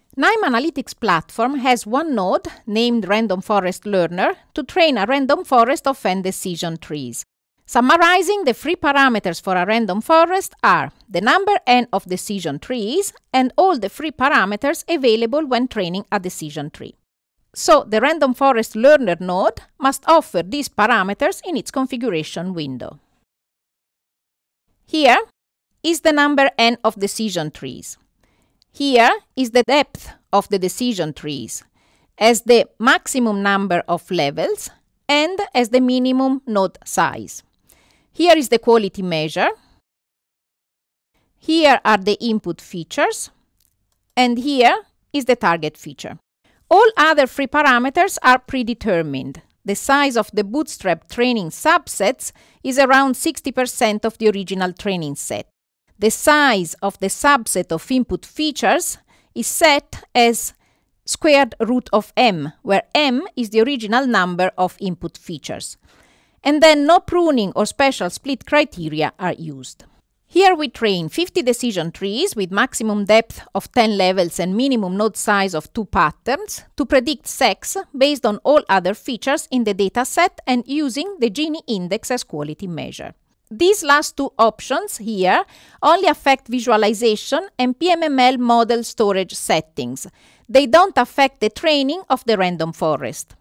KNIME Analytics platform has one node named Random Forest Learner to train a random forest of n decision trees. Summarizing, the free parameters for a random forest are the number n of decision trees and all the free parameters available when training a decision tree. So, the Random Forest Learner node must offer these parameters in its configuration window. Here is the number n of decision trees. Here is the depth of the decision trees as the maximum number of levels and as the minimum node size. Here is the quality measure. Here are the input features. And here is the target feature. All other free parameters are predetermined. The size of the bootstrap training subsets is around 60% of the original training set. The size of the subset of input features is set as squared root of m, where m is the original number of input features. And then no pruning or special split criteria are used. Here we train 50 decision trees with maximum depth of 10 levels and minimum node size of 2 patterns to predict sex based on all other features in the dataset and using the Gini index as quality measure. These last two options here only affect visualization and PMML model storage settings. They don't affect the training of the random forest.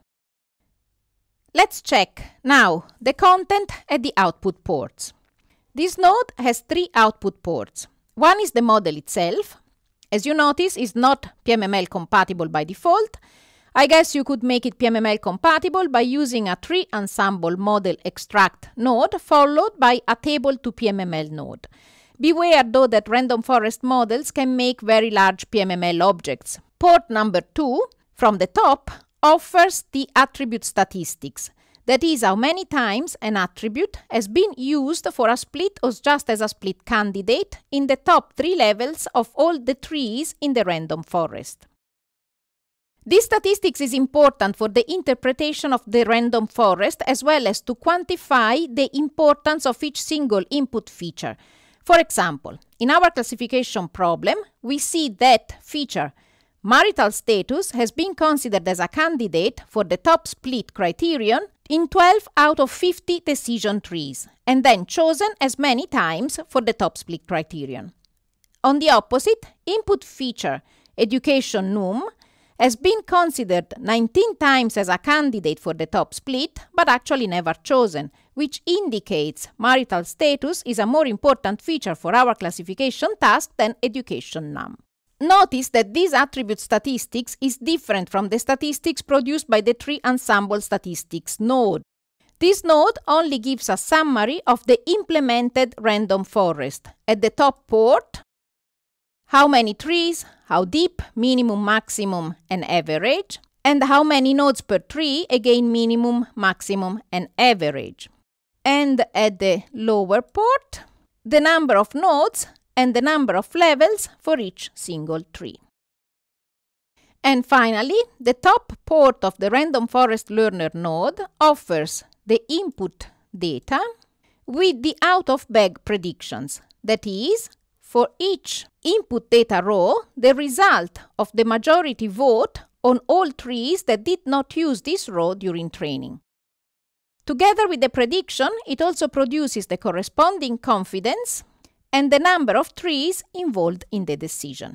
Let's check now the content at the output ports. This node has 3 output ports. One is the model itself. As you notice, is not PMML compatible by default. I guess you could make it PMML compatible by using a tree ensemble model extract node followed by a table to PMML node. Beware though that random forest models can make very large PMML objects. Port number 2 from the top offers the attribute statistics. That is how many times an attribute has been used for a split or just as a split candidate in the top 3 levels of all the trees in the random forest. This statistics is important for the interpretation of the random forest as well as to quantify the importance of each single input feature. For example, in our classification problem, we see that feature marital status has been considered as a candidate for the top split criterion in 12 out of 50 decision trees and then chosen as many times for the top split criterion. On the opposite, input feature education num has been considered 19 times as a candidate for the top split, but actually never chosen, which indicates marital status is a more important feature for our classification task than education num. Notice that this attribute statistics is different from the statistics produced by the tree ensemble statistics node. This node only gives a summary of the implemented random forest. At the top port, how many trees, how deep, minimum, maximum, and average, and how many nodes per tree, again minimum, maximum, and average. And at the lower port, the number of nodes and the number of levels for each single tree. And finally, the top port of the Random Forest Learner node offers the input data with the out-of-bag predictions. That is, for each input data row, the result of the majority vote on all trees that did not use this row during training. Together with the prediction, it also produces the corresponding confidence and the number of trees involved in the decision.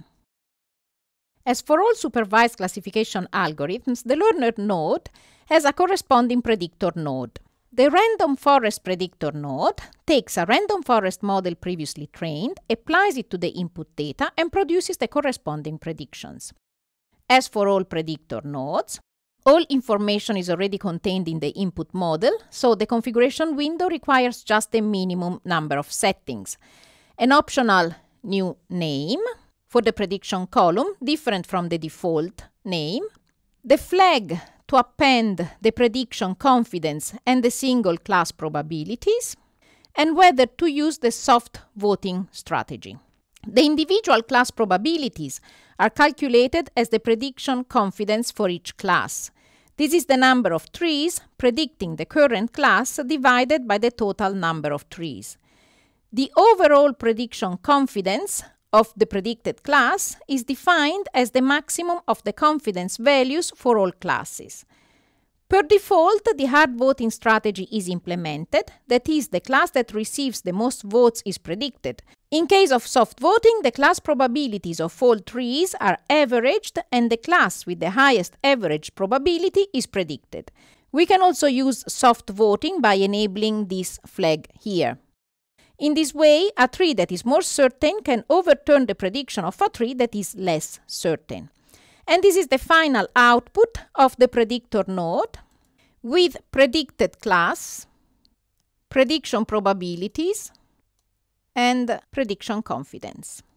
As for all supervised classification algorithms, the learner node has a corresponding predictor node. The Random Forest Predictor node takes a random forest model previously trained, applies it to the input data, and produces the corresponding predictions. As for all predictor nodes, all information is already contained in the input model, so the configuration window requires just a minimum number of settings. An optional new name for the prediction column, different from the default name. The flag to append the prediction confidence and the single class probabilities, and whether to use the soft voting strategy. The individual class probabilities are calculated as the prediction confidence for each class. This is the number of trees predicting the current class divided by the total number of trees. The overall prediction confidence of the predicted class is defined as the maximum of the confidence values for all classes. Per default, the hard voting strategy is implemented, that is, the class that receives the most votes is predicted. In case of soft voting, the class probabilities of all trees are averaged and the class with the highest average probability is predicted. We can also use soft voting by enabling this flag here. In this way, a tree that is more certain can overturn the prediction of a tree that is less certain. And this is the final output of the predictor node with predicted class, prediction probabilities, and prediction confidence.